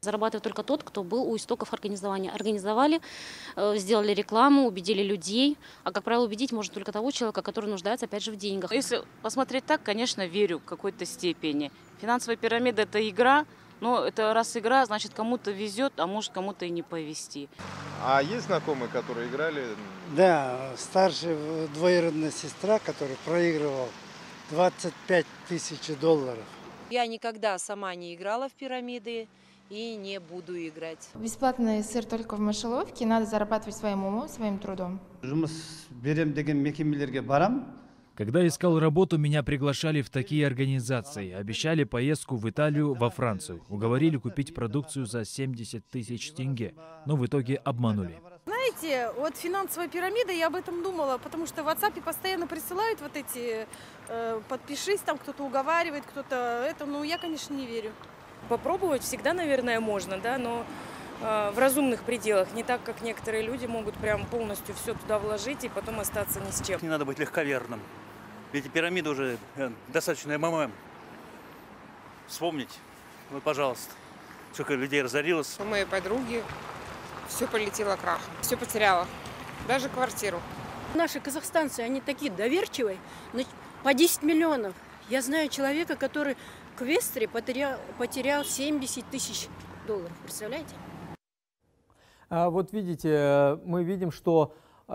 Зарабатывает только тот, кто был у истоков организования. Организовали, сделали рекламу, убедили людей. А, как правило, убедить можно только того человека, который нуждается, опять же, в деньгах. Если посмотреть так, конечно, верю в какой-то степени. Финансовая пирамида – это игра, но это раз игра, значит, кому-то везет, а может кому-то и не повезти. А есть знакомые, которые играли? Да, старшая двоюродная сестра, которая проигрывала 25 тысяч долларов. Я никогда сама не играла в пирамиды и не буду играть. Бесплатный сыр только в мышеловке, надо зарабатывать своим умом, своим трудом. Когда искал работу, меня приглашали в такие организации. Обещали поездку в Италию, во Францию. Уговорили купить продукцию за 70 тысяч тенге. Но в итоге обманули. Знаете, вот финансовая пирамида, я об этом думала, потому что в WhatsApp постоянно присылают вот эти подпишись, там кто-то уговаривает, кто-то это, ну я, конечно, не верю. Попробовать всегда, наверное, можно, да, но в разумных пределах, не так, как некоторые люди могут прям полностью все туда вложить и потом остаться ни с чем. Не надо быть легковерным, ведь пирамида уже достаточно МММ. Вспомнить, вот, пожалуйста, сколько людей разорилось. У моей подруги все полетело крахом, все потеряла, даже квартиру. Наши казахстанцы, они такие доверчивые, по 10 миллионов. Я знаю человека, который в Квестре потерял 70 тысяч долларов, представляете? Вот видите, мы видим, что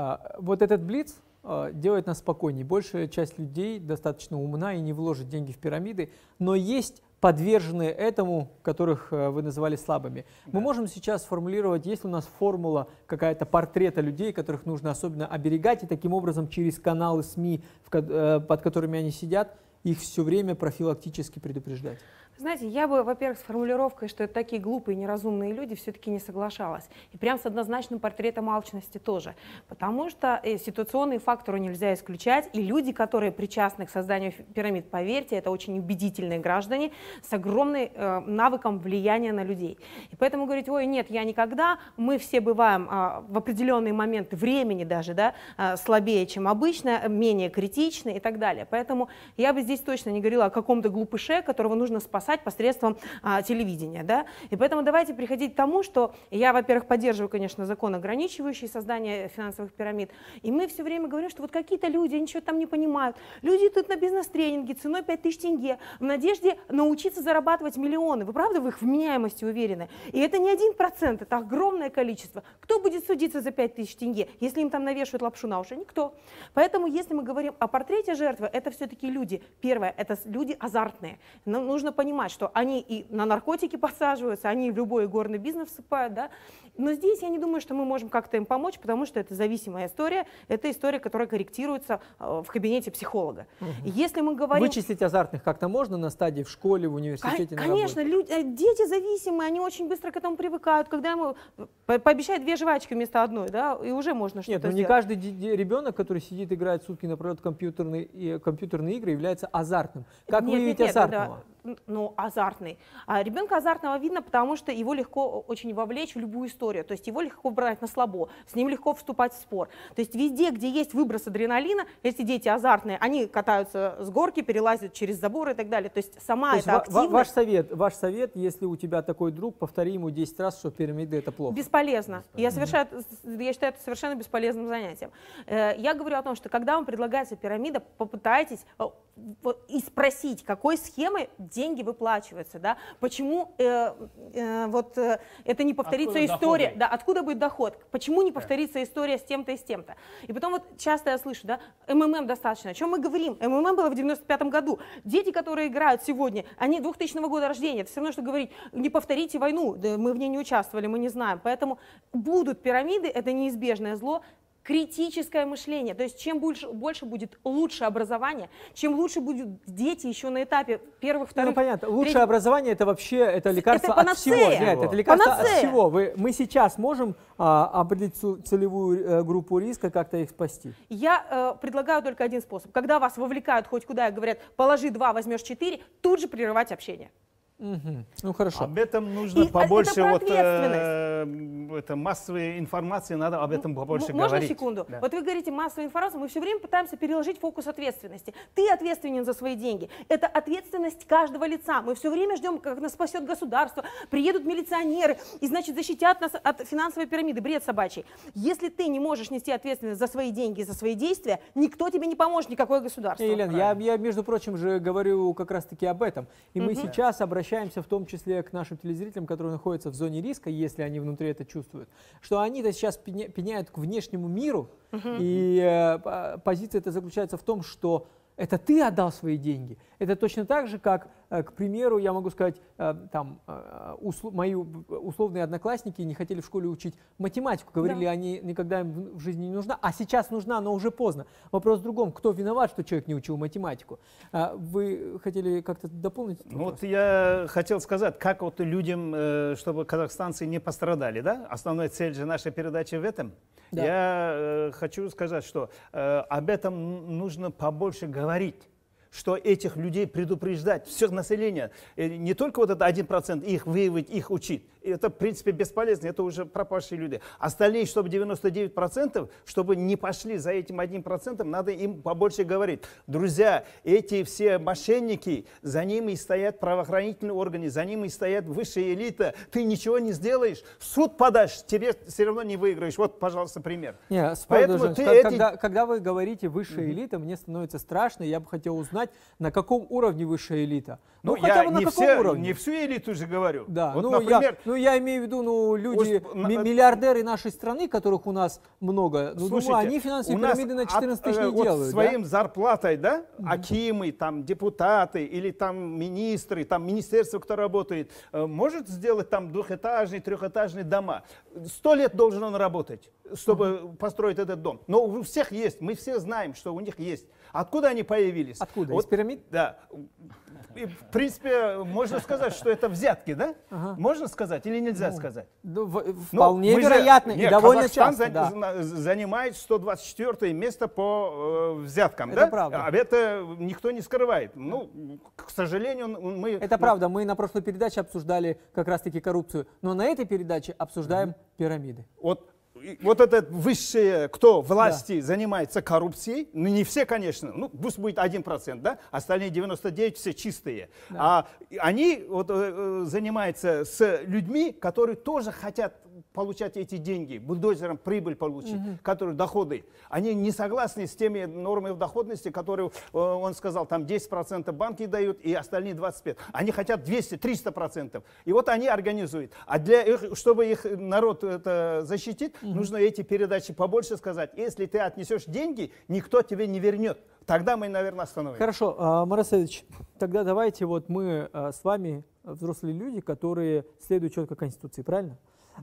вот этот блиц делает нас спокойнее. Большая часть людей достаточно умна и не вложит деньги в пирамиды, но есть подверженные этому, которых вы называли слабыми. Мы можем сейчас сформулировать, есть ли у нас формула какая-то портрета людей, которых нужно особенно оберегать, и таким образом через каналы СМИ, под которыми они сидят, их все время профилактически предупреждать. Знаете, я бы, во-первых, с формулировкой, что это такие глупые, неразумные люди, все-таки не соглашалась. И прям с однозначным портретом алчности тоже. Потому что ситуационные факторы нельзя исключать. И люди, которые причастны к созданию пирамид, поверьте, это очень убедительные граждане с огромным навыком влияния на людей. И поэтому говорить, ой, нет, я никогда, мы все бываем в определенные моменты времени даже, да, слабее, чем обычно, менее критичны и так далее. Поэтому я бы здесь точно не говорила о каком-то глупыше, которого нужно спасать посредством телевидения. Да? И поэтому давайте приходить к тому, что я, во-первых, поддерживаю, конечно, закон, ограничивающий создание финансовых пирамид, и мы все время говорим, что вот какие-то люди ничего там не понимают. Люди идут на бизнес-тренинги ценой 5000 тенге в надежде научиться зарабатывать миллионы. Вы правда в их вменяемости уверены? И это не 1%, это огромное количество. Кто будет судиться за 5000 тенге, если им там навешивают лапшу на уши? Никто. Поэтому, если мы говорим о портрете жертвы, это все-таки люди. Первое, это люди азартные. Нам нужно понимать, что они и на наркотики подсаживаются, они в любой игорный бизнес вступают, да? Но здесь я не думаю, что мы можем как-то им помочь, потому что это зависимая история, это история, которая корректируется в кабинете психолога. И если мы говорим... Вычислить азартных как-то можно на стадии в школе, в университете? Конечно, дети зависимые, они очень быстро к этому привыкают, когда ему пообещают 2 жвачки вместо одной, да, и уже можно что-то сделать. Нет, не каждый ребенок, который сидит, играет сутки напролет компьютерные игры, является азартным. Как выявить азартного? Ну, азартный. А ребенка азартного видно, потому что его легко очень вовлечь в любую историю. То есть его легко брать на слабо, с ним легко вступать в спор. То есть везде, где есть выброс адреналина, если дети азартные, они катаются с горки, перелазят через заборы и так далее. То есть сама эта активность... Ваш совет, если у тебя такой друг, повтори ему 10 раз, что пирамида это плохо. Бесполезно. Я считаю это совершенно бесполезным занятием. Я говорю о том, что когда вам предлагается пирамида, попытайтесь и спросить, какой схемой деньги выплачиваются, да? Почему это не повторится история, да, откуда будет доход, почему не повторится история с тем-то и с тем-то. И потом вот часто я слышу, да, МММ достаточно. О чем мы говорим? МММ было в 95-м году. Дети, которые играют сегодня, они 2000 года рождения. Это все равно, что говорить, не повторите войну, да, мы в ней не участвовали, мы не знаем. Поэтому будут пирамиды, это неизбежное зло. Критическое мышление, то есть чем больше будет лучше образование, чем лучше будут дети еще на этапе первых, вторых... Ну, понятно, лучшее образование это вообще это лекарство от всего. Нет, это лекарство от всего. Мы сейчас можем определить целевую группу риска, как-то их спасти? Я предлагаю только один способ. Когда вас вовлекают хоть куда и говорят, положи 2, возьмешь 4, тут же прерывать общение. Ну хорошо. Об этом нужно И побольше, это вот, ответственность. это массовой информации, надо об этом побольше Можно говорить. секунду? Да. Вот вы говорите массовую информацию, мы все время пытаемся переложить фокус ответственности. Ты ответственен за свои деньги. Это ответственность каждого лица. Мы все время ждем, как нас спасет государство, приедут милиционеры и, значит, защитят нас от финансовой пирамиды. Бред собачий. Если ты не можешь нести ответственность за свои деньги, за свои действия, никто тебе не поможет, никакое государство. Елена, я, между прочим, же говорю как раз-таки об этом. И мы сейчас обращаемся в том числе к нашим телезрителям, которые находятся в зоне риска, если они внутри это чувствуют, что они-то сейчас пеняют к внешнему миру, и позиция это заключается в том, что это ты отдал свои деньги. Это точно так же, как, к примеру, я могу сказать, мои условные одноклассники не хотели в школе учить математику, говорили, они никогда им в жизни не нужна, а сейчас нужна, но уже поздно. Вопрос в другом, кто виноват, что человек не учил математику? Вы хотели как-то дополнить? Ну, вот я хотел сказать, как вот людям, чтобы казахстанцы не пострадали, да? Основная цель же нашей передачи в этом. Да. Я хочу сказать, что об этом нужно побольше говорить, что этих людей предупреждать, всех населения, не только вот это 1%, их выявить, их учить. Это, в принципе, бесполезно, это уже пропавшие люди. Остальные, чтобы 99%, чтобы не пошли за этим 1%, надо им побольше говорить. Друзья, эти все мошенники, за ними стоят правоохранительные органы, за ними стоят высшая элита. Ты ничего не сделаешь, в суд подашь, тебе все равно не выиграешь. Вот, пожалуйста, пример. Поэтому когда вы говорите высшая элита, мне становится страшно, я бы хотел узнать, на каком уровне высшая элита. Ну, хотя бы на каком уровне? Не всю элиту же говорю. Да, вот, например, я имею в виду, люди, миллиардеры нашей страны, которых у нас много, слушайте, они финансовые пирамиды на 14 тысяч не делают. Своим зарплатой, да, акимы, там, депутаты или там министры, там министерство, кто работает, может сделать там двухэтажные, трехэтажные дома. 100 лет должен он работать, чтобы построить этот дом. Но у всех есть, мы все знаем, что у них есть. Откуда они появились? Откуда? Вот, из пирамид? Да. И, в принципе, можно сказать, что это взятки, да? Можно сказать или нельзя сказать? Вполне вероятно и довольно часто. Казахстан занимает 124 место по взяткам, это да? Правда. А это никто не скрывает. Ну, к сожалению, мы... Это правда. Мы на прошлой передаче обсуждали как раз-таки коррупцию, но на этой передаче обсуждаем пирамиды. Вот этот высшие, кто власти занимается коррупцией, ну не все, конечно, ну пусть будет 1%, да, остальные 99% все чистые. Да. А они вот, занимаются с людьми, которые тоже хотят получать эти деньги, бульдозером прибыль получить, которые доходы. Они не согласны с теми нормами доходности, которые он сказал, там 10% банки дают и остальные 25%. Они хотят 200-300%. И вот они организуют. А чтобы их народ это защитить, нужно эти передачи побольше сказать. Если ты отнесешь деньги, никто тебе не вернет. Тогда мы, наверное, остановимся. Хорошо, Марат Саидович, тогда давайте вот мы с вами взрослые люди, которые следуют четко Конституции, правильно?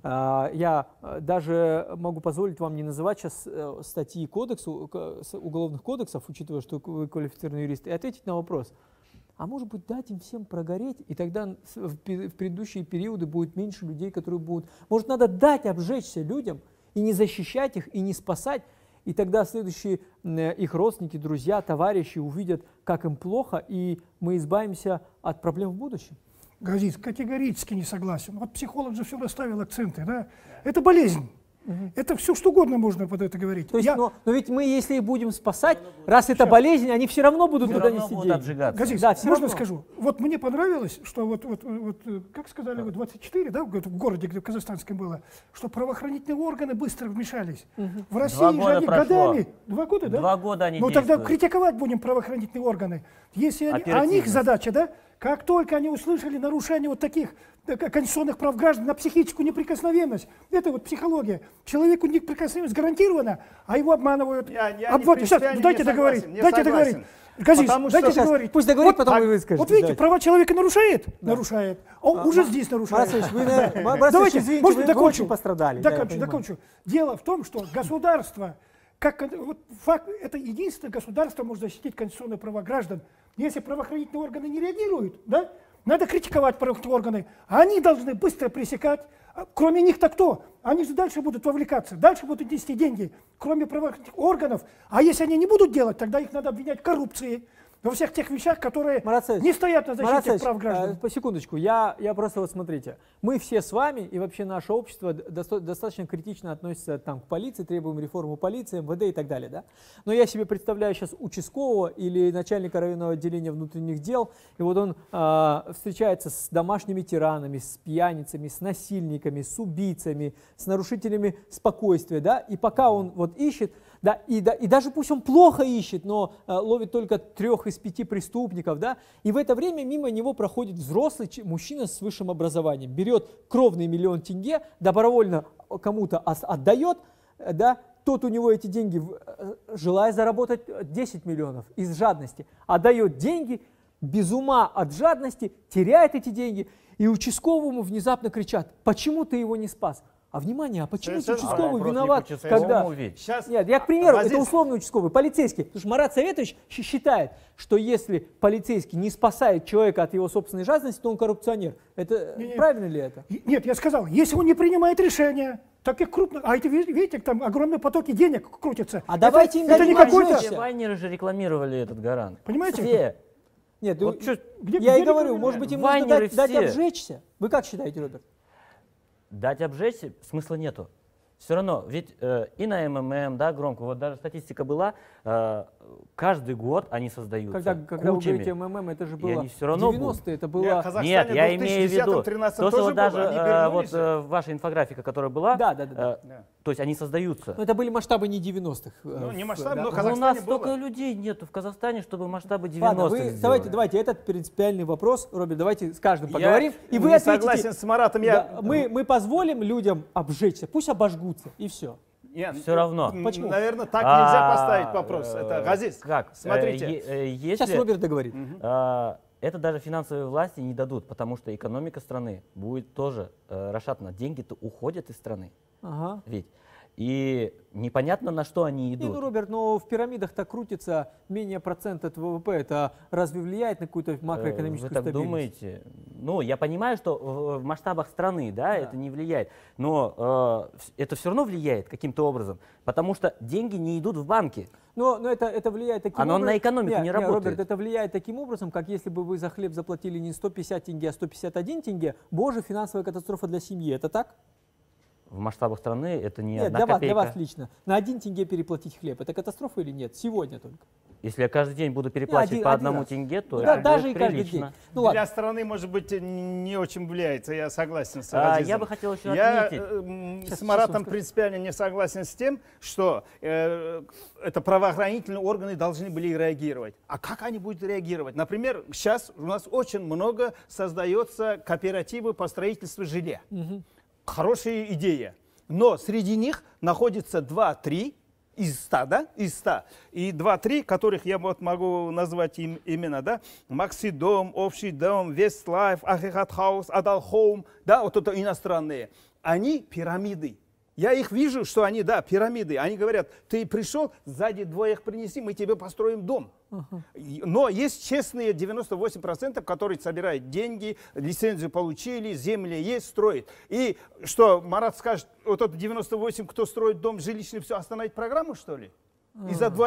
Я даже могу позволить вам не называть сейчас статьи уголовных кодексов, учитывая, что вы квалифицированный юрист, и ответить на вопрос. А может быть, дать им всем прогореть, и тогда в предыдущие периоды будет меньше людей, которые будут... Может, надо дать обжечься людям и не защищать их, и не спасать, и тогда следующие их родственники, друзья, товарищи увидят, как им плохо, и мы избавимся от проблем в будущем. Газиз, категорически не согласен. Вот психолог же все расставил акценты, да? Это болезнь. Это все что угодно можно под это говорить. То есть, но ведь мы, если их будем спасать, раз это болезнь, они все равно будут туда нести деньги. Газиз, да, можно скажу? Вот мне понравилось, что вот как сказали, 24, да, в городе, где в Казахстанском было, что правоохранительные органы быстро вмешались. В России же они годами, 2 года, да? 2 года они действуют. Ну тогда критиковать будем правоохранительные органы. Если а них задача, да, как только они услышали нарушение вот таких конституционных прав граждан на психическую неприкосновенность, это вот психология. Человеку неприкосновенность гарантирована, а его обманывают. Дайте договорить. Газиз, дайте договорить. Пусть договорит, потом вы выскажете. Вот видите, права человека нарушает? Нарушает. Он уже здесь нарушает. Давайте, извините, вы очень пострадали. Докончу. Дело в том, что государство, это единственное государство может защитить конституционные права граждан. Если правоохранительные органы не реагируют, да, надо критиковать правоохранительные органы. Они должны быстро пресекать. Кроме них-то кто? Они же дальше будут вовлекаться, дальше будут нести деньги, кроме правоохранительных органов. А если они не будут делать, тогда их надо обвинять в коррупции. во всех тех вещах, которые не стоят на защите прав граждан. По секундочку, я просто вот смотрите, мы все с вами и вообще наше общество достаточно критично относится там, к полиции, требуем реформы полиции, МВД и так далее. Да? Но я себе представляю сейчас участкового или начальника районного отделения внутренних дел, и вот он встречается с домашними тиранами, с пьяницами, с насильниками, с убийцами, с нарушителями спокойствия, да, и пока он вот ищет, да, и даже пусть он плохо ищет, но ловит только 3 из 5 преступников, да, и в это время мимо него проходит взрослый мужчина с высшим образованием, берет кровный 1 000 000 тенге, добровольно кому-то отдает, да, тот у него эти деньги, желая заработать 10 миллионов из жадности, отдает деньги, без ума от жадности, теряет эти деньги, и участковому внезапно кричат: почему ты его не спас? А внимание, а почему участковый виноват, когда... Сейчас... Нет, я, к примеру, это условный участковый, полицейский. Потому что Марат Советович считает, что если полицейский не спасает человека от его собственной жадности, то он коррупционер. Это правильно ли это? Нет, я сказал, если он не принимает решения, так и крупно... А это, видите, там огромные потоки денег крутятся. А давайте им дадим обжечься. Вайнеры же рекламировали этот гарант. Понимаете? Все. Нет, вот я и говорю, может быть, им нужно дать обжечься. Вы как считаете, Роберт? Дать обжечься смысла нету. Все равно, ведь и на МММ, да, громко, вот даже статистика была, каждый год они создаются. Когда вы говорите МММ, это же было 90-е, это было... Нет, я имею в виду, то, что вот даже вот ваша инфографика, которая была, то есть они создаются. Но это были масштабы не 90-х. Ну, не масштабы, но в Казахстане у нас столько людей нету в Казахстане, чтобы масштабы 90-х Ладно, давайте, этот принципиальный вопрос, Роберт, давайте с каждым поговорим. И вы ответите. Согласен с Маратом. Мы позволим людям обжечься, пусть обожгутся, и все. Нет, все равно. Почему? Наверное, так нельзя поставить вопрос. Это Газиз. Как? Смотрите. Сейчас Роберт договорит. Это даже финансовые власти не дадут, потому что экономика страны будет тоже расшатана. Деньги-то уходят из страны. Ага. Ведь. И непонятно, на что они идут. Ну, Роберт, но в пирамидах-то крутится менее процент от ВВП. Это разве влияет на какую-то макроэкономическую стабильность? Вы так думаете? Ну, я понимаю, что в масштабах страны, да, это не влияет. Но это все равно влияет каким-то образом, потому что деньги не идут в банки. Но это влияет таким образом. Оно на экономику не работает. Роберт, это влияет таким образом, как если бы вы за хлеб заплатили не 150 тенге, а 151 тенге. Боже, финансовая катастрофа для семьи. Это так? В масштабах страны это не нет, одна копейка. Для вас лично. На 1 тенге переплатить хлеб, это катастрофа или нет? Сегодня только. Если я каждый день буду переплачивать по 1 тенге, то да, это даже будет и каждый прилично. день. Ну, для страны, может быть, не очень влияет, я согласен с Азизом. Я бы хотел еще отметить. Я с Маратом принципиально не согласен с тем, что это правоохранительные органы должны были реагировать. А как они будут реагировать? Например, сейчас у нас очень много создается кооперативы по строительству жилья. Хорошая идея. Но среди них находится 2-3 из 100, да? Из 100. И 2-3, которых я вот могу назвать им именно, да? Максидом, Общий дом, Вестлайф, Ахихат Хаус, Адал Хоум, да, вот это иностранные. Они пирамиды. Я их вижу, что они, да, пирамиды. Они говорят, ты пришел, сзади 2 принеси, мы тебе построим дом. Но есть честные 98%, которые собирают деньги, лицензию получили, земли есть, строят. И что, Марат скажет, вот это 98, кто строит дом жилищный, все, остановить программу, что ли? Из-за 2?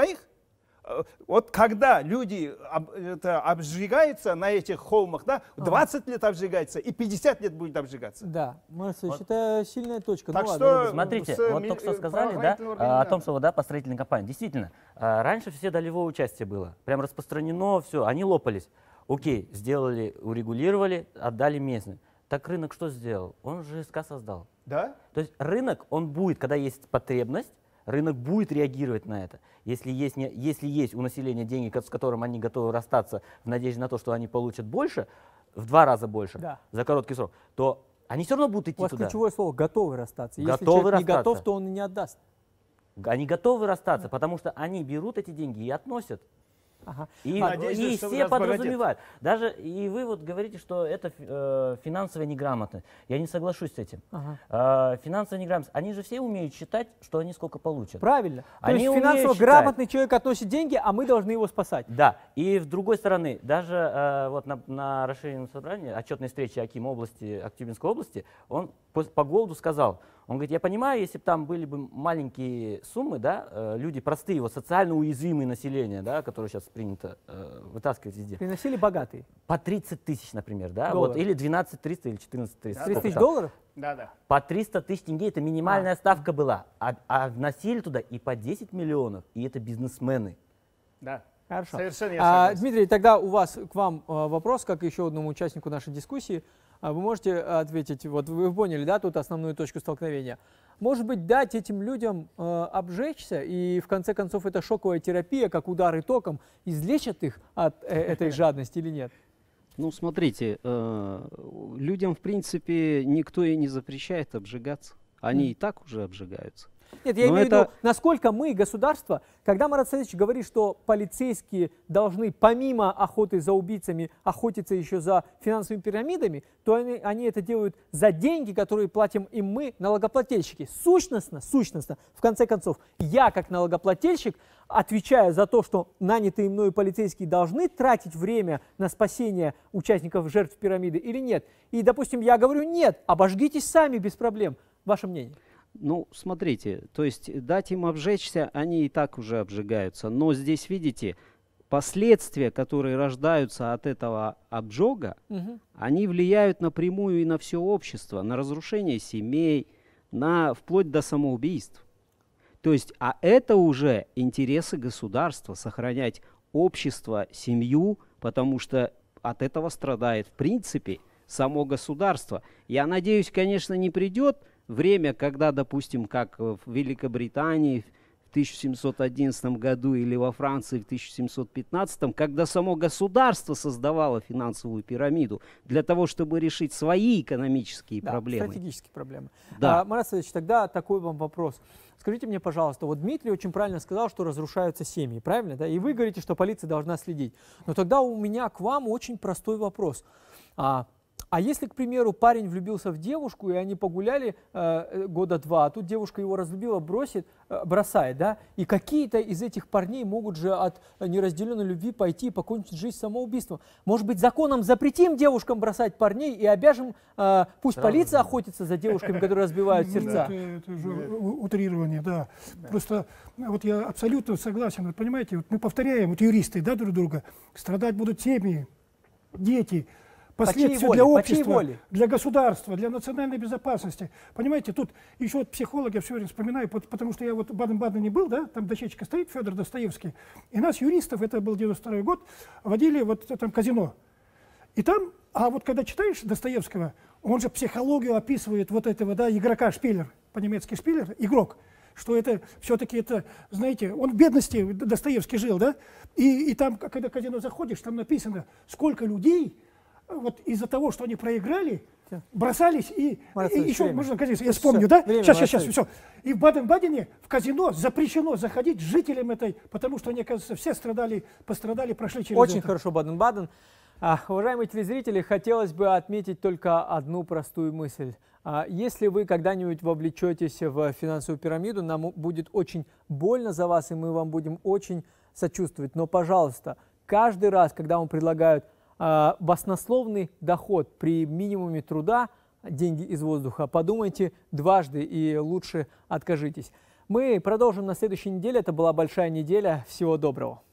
Вот когда люди обжигаются на этих холмах, да, 20 лет обжигается и 50 лет будет обжигаться. Да, Марцевич, это сильная точка. Так ну, что, ладно, смотрите, вот только что сказали, да, о том, что да, по строительной компании. Действительно, раньше все долевое участие было, прям распространено, все, они лопались. Окей, сделали, урегулировали, отдали местным. Так рынок что сделал? Он же ЖСК создал. Да? То есть рынок, он будет, когда есть потребность, рынок будет реагировать на это. Если есть у населения деньги, с которым они готовы расстаться в надежде на то, что они получат больше, в 2 раза больше, да, за короткий срок, то они все равно будут идти туда. У вас ключевое слово «готовы расстаться». Если готовы человек расстаться. не готов, то он и не отдаст. Они готовы расстаться, потому что они берут эти деньги и относят. Ага. И все подразумевают. Даже и вы вот говорите, что это финансовая неграмотность. Я не соглашусь с этим. Финансовая неграмотность. Они же все умеют считать, что они сколько получат. Правильно. То есть финансово грамотный человек относит деньги, а мы должны его спасать. Да. И с другой стороны, даже вот на расширенном собрании, отчетной встречи Акима области, Актюбинской области, он по голоду сказал, он говорит, я понимаю, если бы там были бы маленькие суммы, да, люди простые, вот социально уязвимые населения, да, которые сейчас принято вытаскивать везде. Приносили богатые? По 30 тысяч, например, да? Долларов. Вот, или 12 300, или 14 300. 30 тысяч долларов? Да, да. По 300 тысяч тенге это минимальная ставка была. А вносили туда и по 10 миллионов, и это бизнесмены. Да. Хорошо. Совершенно я согласен. Дмитрий, тогда к вам вопрос, как еще одному участнику нашей дискуссии. Вы можете ответить, вот вы поняли, да, тут основную точку столкновения. Может быть, дать этим людям обжечься, и в конце концов эта шоковая терапия, как удары током, излечат их от этой жадности или нет? Ну, смотрите, людям, в принципе, никто и не запрещает обжигаться. Они и так уже обжигаются. Нет, я имею в виду, насколько мы, государство, когда Марат Саидович говорит, что полицейские должны помимо охоты за убийцами охотиться еще за финансовыми пирамидами, то они это делают за деньги, которые платим им мы, налогоплательщики. Сущностно, в конце концов, я как налогоплательщик отвечаю за то, что нанятые мною полицейские должны тратить время на спасение участников жертв пирамиды или нет. И, допустим, я говорю, нет, обожгитесь сами без проблем. Ваше мнение? Ну, смотрите, то есть дать им обжечься, они и так уже обжигаются. Но здесь, видите, последствия, которые рождаются от этого обжога, они влияют напрямую и на все общество, на разрушение семей, вплоть до самоубийств. То есть, а это уже интересы государства, сохранять общество, семью, потому что от этого страдает, в принципе, само государство. Я надеюсь, конечно, не придет время, когда, допустим, как в Великобритании в 1711 году или во Франции в 1715, когда само государство создавало финансовую пирамиду для того, чтобы решить свои экономические проблемы. Стратегические проблемы. Да. Марат Саидович, тогда такой вам вопрос. Скажите мне, пожалуйста, вот Дмитрий очень правильно сказал, что разрушаются семьи, правильно? Да? И вы говорите, что полиция должна следить. Но тогда у меня к вам очень простой вопрос. А если, к примеру, парень влюбился в девушку, и они погуляли года два, а тут девушка его разлюбила, бросает, да? И какие-то из этих парней могут же от неразделенной любви пойти и покончить жизнь самоубийством. Может быть, законом запретим девушкам бросать парней и обяжем, пусть полиция охотится за девушками, которые разбивают сердца? Это уже утрирование, да. Просто вот я абсолютно согласен. Вот понимаете, вот мы повторяем, вот юристы, да, друг друга, страдать будут семьи, дети. Последствия для общества, для государства, для национальной безопасности. Понимаете, тут еще вот психолог, я все время вспоминаю, потому что я вот в Баден-Бадене был, да, там дощечка стоит, Федор Достоевский, и нас, юристов, это был 92-й год, водили вот там казино. И там, а вот когда читаешь Достоевского, он же психологию описывает вот этого, да, игрока, шпилер, по-немецки шпилер, игрок, что это все-таки, это, знаете, он в бедности, Достоевский жил, да, и там, когда в казино заходишь, там написано, сколько людей вот из-за того, что они проиграли, бросались и еще, можно сказать, я вспомню, да? Сейчас, все. И в Баден-Бадене в казино запрещено заходить жителям этой, потому что они, оказывается, все пострадали, прошли через Очень это. хорошо, Баден-Баден. Уважаемые телезрители, хотелось бы отметить только одну простую мысль. Если вы когда-нибудь вовлечетесь в финансовую пирамиду, нам будет очень больно за вас, и мы вам будем очень сочувствовать. Но, пожалуйста, каждый раз, когда вам предлагают баснословный доход при минимуме труда, деньги из воздуха, подумайте дважды и лучше откажитесь. Мы продолжим на следующей неделе. Это была большая неделя. Всего доброго.